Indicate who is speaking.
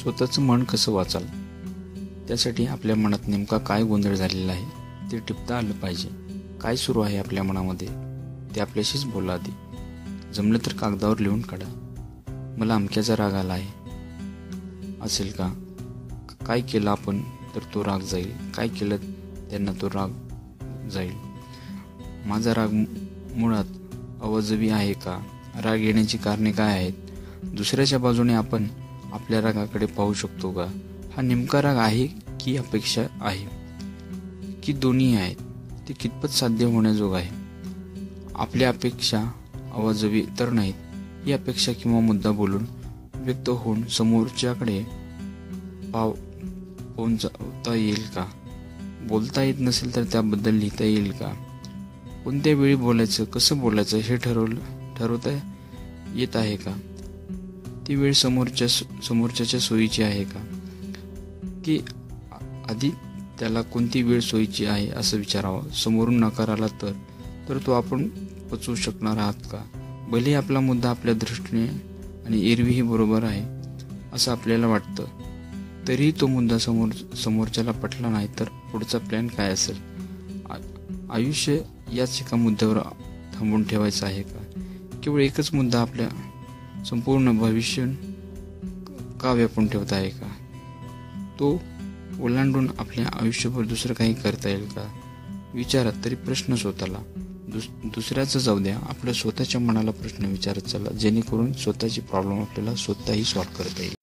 Speaker 1: स्वतःचं मन कसं वाचाल, त्यासाठी आपल्या मनात नेमका काय गोंधळ झालेला आहे ते टिपता आलं पाहिजे. काय सुरू आहे आपल्या मनामध्ये ते आपल्याशीच बोला. आधी जमलं तर कागदावर लिहून काढा. मला अमक्याचा राग आला आहे असेल का? काय केलं आपण तर तो राग जाईल? काय केलं त्यांना तो राग जाईल? माझा राग मुळात अवाजवी आहे का? राग येण्याची कारणे काय आहेत? दुसऱ्याच्या बाजूने आपण आपल्या रागाकडे पाहू शकतो का? हा नेमका राग आहे की अपेक्षा आहे, की दोन्ही आहेत? ते कितपत साध्य होण्याजोग आहे? आपल्या अपेक्षा अवाजवी तर नाहीत. ही अपेक्षा किंवा मुद्दा बोलून व्यक्त होऊन समोरच्याकडे पोहोचता येईल का? बोलता येत नसेल तर त्याबद्दल लिहिता येईल का? कोणत्या वेळी बोलायचं, कसं बोलायचं हे ठरवता येत आहे का? ती वेळ समोरच्याच्या सोयीची आहे का? की आधी त्याला कोणती वेळ सोयीची आहे असं विचारावं. समोरून नकार आला तर तो आपण पचवू शकणार आहात का? भले आपला मुद्दा आपल्या दृष्टीने आणि एरवीही बरोबर आहे असं आपल्याला वाटतं, तरीही तो मुद्दा समोरच्याला पटला नाही तर पुढचा प्लॅन काय असेल? आयुष्य याच एका मुद्द्यावर थांबून ठेवायचं आहे का? केवळ एकच मुद्दा आपल्या संपूर्ण भविष्य का व्यापून ठेवता आहे का? तो ओलांडून आपल्या आयुष्यभर दुसरं काही करता येईल का? विचारा तरी प्रश्न स्वतःला. दुसऱ्याचं जाऊ द्या, आपल्या स्वतःच्या मनाला प्रश्न विचारत चला, जेणेकरून स्वतःची प्रॉब्लेम आपल्याला स्वतःही सॉल्व्ह करता येईल.